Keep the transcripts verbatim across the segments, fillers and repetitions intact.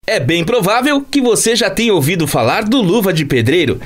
É bem provável que você já tenha ouvido falar do Luva de Pedreiro.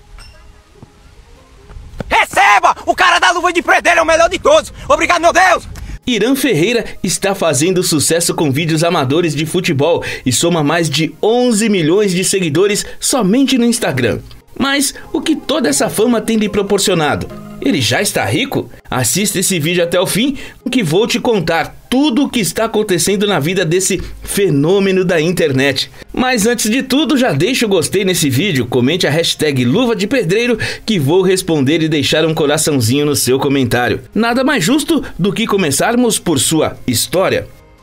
Receba! O cara da Luva de Pedreiro é o melhor de todos! Obrigado, meu Deus! Irã Ferreira está fazendo sucesso com vídeos amadores de futebol e soma mais de onze milhões de seguidores somente no Instagram. Mas o que toda essa fama tem lhe proporcionado? Ele já está rico? Assista esse vídeo até o fim, que vou te contar tudo o que está acontecendo na vida desse fenômeno da internet. Mas antes de tudo, já deixa o gostei nesse vídeo, comente a hashtag Luva de Pedreiro, que vou responder e deixar um coraçãozinho no seu comentário. Nada mais justo do que começarmos por sua história.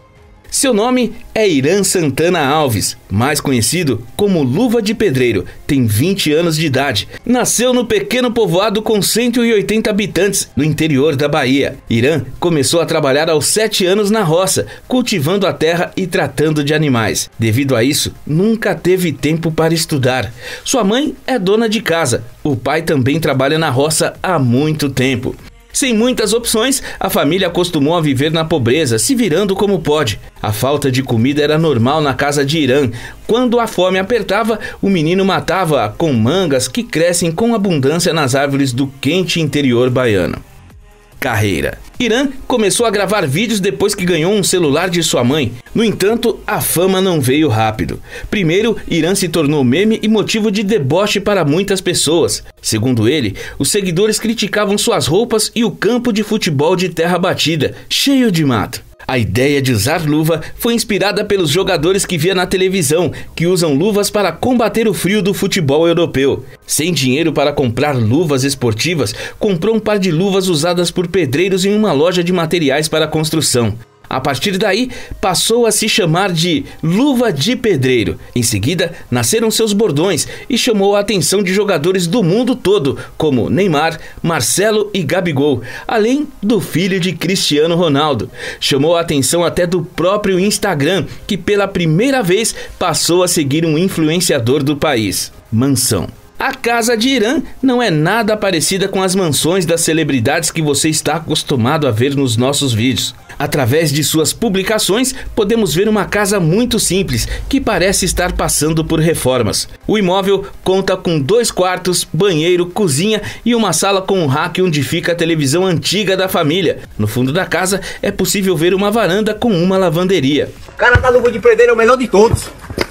Seu nome é Irã Santana Alves, mais conhecido como Luva de Pedreiro. Tem vinte anos de idade. Nasceu no pequeno povoado com cento e oitenta habitantes, no interior da Bahia. Irã começou a trabalhar aos sete anos na roça, cultivando a terra e tratando de animais. Devido a isso, nunca teve tempo para estudar. Sua mãe é dona de casa. O pai também trabalha na roça há muito tempo. Sem muitas opções, a família acostumou a viver na pobreza, se virando como pode. A falta de comida era normal na casa de Irã. Quando a fome apertava, o menino matava com mangas que crescem com abundância nas árvores do quente interior baiano. Carreira. Irã começou a gravar vídeos depois que ganhou um celular de sua mãe. No entanto, a fama não veio rápido. Primeiro, Irã se tornou meme e motivo de deboche para muitas pessoas. Segundo ele, os seguidores criticavam suas roupas e o campo de futebol de terra batida, cheio de mato. A ideia de usar luva foi inspirada pelos jogadores que via na televisão, que usam luvas para combater o frio do futebol europeu. Sem dinheiro para comprar luvas esportivas, comprou um par de luvas usadas por pedreiros em uma loja de materiais para construção. A partir daí, passou a se chamar de Luva de Pedreiro. Em seguida, nasceram seus bordões e chamou a atenção de jogadores do mundo todo, como Neymar, Marcelo e Gabigol, além do filho de Cristiano Ronaldo. Chamou a atenção até do próprio Instagram, que pela primeira vez passou a seguir um influenciador do país. Mansão. A casa de Irã não é nada parecida com as mansões das celebridades que você está acostumado a ver nos nossos vídeos. Através de suas publicações, podemos ver uma casa muito simples, que parece estar passando por reformas. O imóvel conta com dois quartos, banheiro, cozinha e uma sala com um rack onde fica a televisão antiga da família. No fundo da casa é possível ver uma varanda com uma lavanderia. O cara da Luva de Pedreiro é o melhor de todos!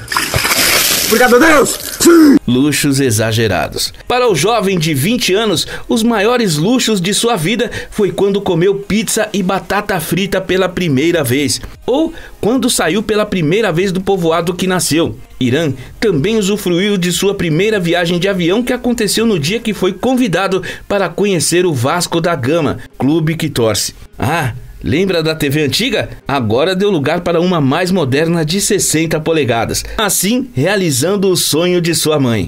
Obrigado, Deus! Luxos exagerados. Para o jovem de vinte anos, os maiores luxos de sua vida foi quando comeu pizza e batata frita pela primeira vez, ou quando saiu pela primeira vez do povoado que nasceu. Irã também usufruiu de sua primeira viagem de avião, que aconteceu no dia que foi convidado para conhecer o Vasco da Gama, clube que torce. Ah, lembra da T V antiga? Agora deu lugar para uma mais moderna de sessenta polegadas, assim realizando o sonho de sua mãe.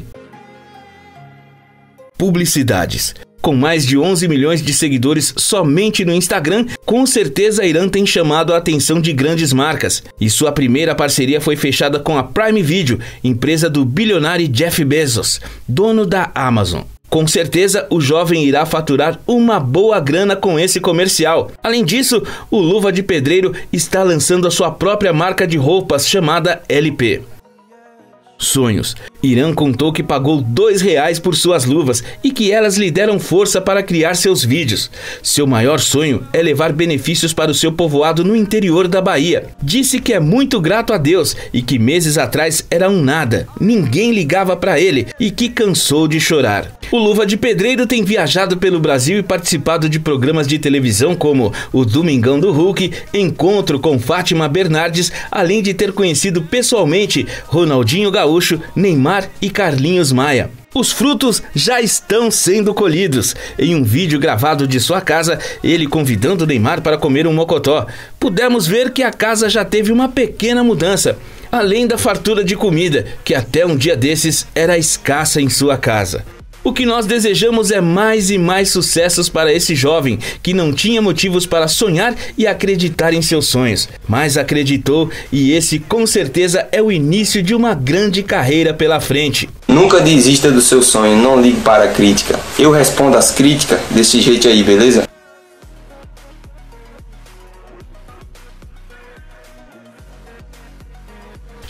Publicidades. Com mais de onze milhões de seguidores somente no Instagram, com certeza Irã tem chamado a atenção de grandes marcas. E sua primeira parceria foi fechada com a Prime Video, empresa do bilionário Jeff Bezos, dono da Amazon. Com certeza, o jovem irá faturar uma boa grana com esse comercial. Além disso, o Luva de Pedreiro está lançando a sua própria marca de roupas chamada L P. Sonhos. Irã contou que pagou dois reais por suas luvas e que elas lhe deram força para criar seus vídeos. Seu maior sonho é levar benefícios para o seu povoado no interior da Bahia. Disse que é muito grato a Deus e que meses atrás era um nada, ninguém ligava para ele e que cansou de chorar. O Luva de Pedreiro tem viajado pelo Brasil e participado de programas de televisão como o Domingão do Hulk, Encontro com Fátima Bernardes, além de ter conhecido pessoalmente Ronaldinho Gaúcho, Neymar e Carlinhos Maia. Os frutos já estão sendo colhidos. Em um vídeo gravado de sua casa, ele convidando Neymar para comer um mocotó. Pudemos ver que a casa já teve uma pequena mudança, além da fartura de comida, que até um dia desses era escassa em sua casa. O que nós desejamos é mais e mais sucessos para esse jovem que não tinha motivos para sonhar e acreditar em seus sonhos, mas acreditou, e esse com certeza é o início de uma grande carreira pela frente. Nunca desista do seu sonho, não ligue para a crítica. Eu respondo às críticas desse jeito aí, beleza?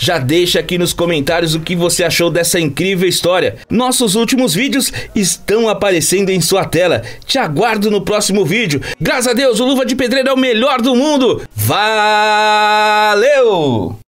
Já deixa aqui nos comentários o que você achou dessa incrível história. Nossos últimos vídeos estão aparecendo em sua tela. Te aguardo no próximo vídeo. Graças a Deus, o Luva de Pedreiro é o melhor do mundo. Valeu!